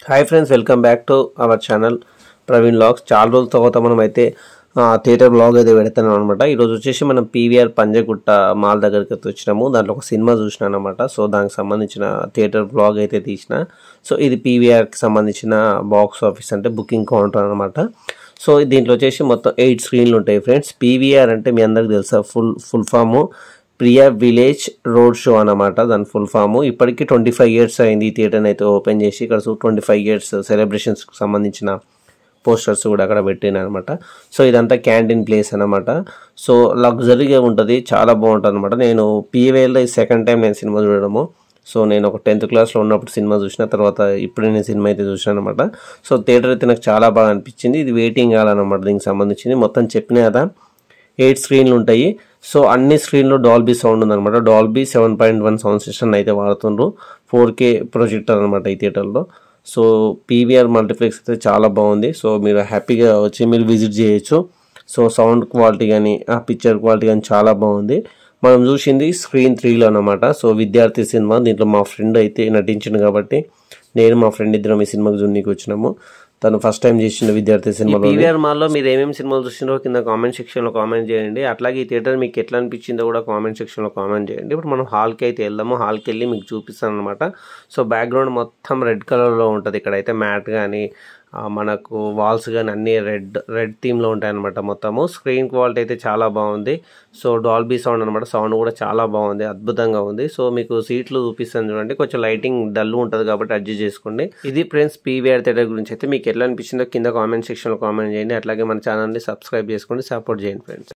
Hi friends, welcome back to our channel Praveen vlogs. చాలా రోజుల తర్వాత మనం అయితే థియేటర్ వ్లాగ్ అయితే పెడతాను అనమాట. ఈరోజు వచ్చేసి మనం పీవీఆర్ పంజగుట్ట మాల్ దగ్గరికి అయితే వచ్చినాము. దాంట్లో ఒక సినిమా చూసినాను అనమాట. సో దానికి సంబంధించిన థియేటర్ వ్లాగ్ అయితే తీసిన. సో ఇది పీవీఆర్కి సంబంధించిన బాక్స్ ఆఫీస్ అంటే బుకింగ్ కౌంటర్ అనమాట. సో దీంట్లో వచ్చేసి మొత్తం 8 స్క్రీన్లు ఉంటాయి ఫ్రెండ్స్. పీవీఆర్ అంటే మీ అందరికి తెలుసా, ఫుల్ ఫాము ప్రియా విలేజ్ రోడ్ షో అనమాట. దాని ఫుల్ ఫాము. ఇప్పటికీ 25 ఇయర్స్ అయింది ఈ థియేటర్ని అయితే ఓపెన్ చేసి. ఇక్కడ 25 ఇయర్స్ సెలబ్రేషన్స్కి సంబంధించిన పోస్టర్స్ కూడా అక్కడ పెట్టిన అనమాట. సో ఇదంతా క్యాంటీన్ ప్లేస్ అనమాట. సో లగ్జరీగా ఉంటుంది, చాలా బాగుంటుంది అనమాట. నేను పీవీఆర్లో ఈ సెకండ్ టైం నేను సినిమా చూడడము. సో నేను ఒక 10th క్లాస్లో ఉన్నప్పుడు సినిమా చూసిన తర్వాత ఇప్పుడు నేను సినిమా అయితే చూసాను అనమాట. సో థియేటర్ అయితే నాకు చాలా బాగా అనిపించింది. ఇది వెయిటింగ్ హాల్ అనమాట. దీనికి సంబంధించింది మొత్తం చెప్పిన కదా 8 స్క్రీన్లు ఉంటాయి. సో అన్ని స్క్రీన్లో డాల్బీ సౌండ్ ఉందన్నమాట. డాల్బీ 7.1 సౌండ్ సిస్టమ్ అయితే వాడుతుండ్రు. 4K ప్రొజెక్టర్ అనమాట ఈ థియేటర్లో. సో పీవీఆర్ మల్టీప్లెక్స్ అయితే చాలా బాగుంది. సో మీరు హ్యాపీగా వచ్చి మీరు విజిట్ చేయొచ్చు. సో సౌండ్ క్వాలిటీ కానీ ఆ పిక్చర్ క్వాలిటీ కానీ చాలా బాగుంది. మనం చూసింది స్క్రీన్ 3లో అనమాట. సో విద్యార్థి సినిమా. దీంట్లో మా ఫ్రెండ్ అయితే నటించింది కాబట్టి నేను మా ఫ్రెండ్ ఇద్దరం ఈ సినిమాకి జూనికి వచ్చినాము. తను ఫస్ట్ టైం చేసిన విద్యార్థి సినిమాలో. పీవీఆర్ మాల్లో మీరు ఏమేమి సినిమాలు చూసినారో కింద కామెంట్ సెక్షన్లో కామెంట్ చేయండి. అట్లాగే ఈ థియేటర్ మీకు ఎట్లా అనిపించిందో కూడా కామెంట్ సెక్షన్లో కామెంట్ చేయండి. ఇప్పుడు మనం హాల్కి అయితే వెళ్దాము. హాల్కి వెళ్ళి మీకు చూపిస్తాను అనమాట. సో బ్యాక్గ్రౌండ్ మొత్తం రెడ్ కలర్లో ఉంటుంది. ఇక్కడైతే మ్యాట్ కానీ మనకు వాల్స్ కానీ అన్నీ రెడ్ థీమ్లో ఉంటాయి అనమాట. మొత్తము స్క్రీన్ క్వాలిటీ అయితే చాలా బాగుంది. సో డాల్బీ సౌండ్ అనమాట. సౌండ్ కూడా చాలా బాగుంది, అద్భుతంగా ఉంది. సో మీకు సీట్లు చూపిస్తాను చూడండి. కొంచెం లైటింగ్ డల్ ఉంటుంది కాబట్టి అడ్జస్ట్ చేసుకోండి. ఇది ఫ్రెండ్స్ పీవీఆర్ థియేటర్ గురించి అయితే మీకు ఎట్లా అనిపించిందో కింద కామెంట్ సెక్షన్లో కామెంట్ చేయండి. అట్లాగే మన ఛానల్ని సబ్స్క్రైబ్ చేసుకోండి, సపోర్ట్ చేయండి ఫ్రెండ్స్.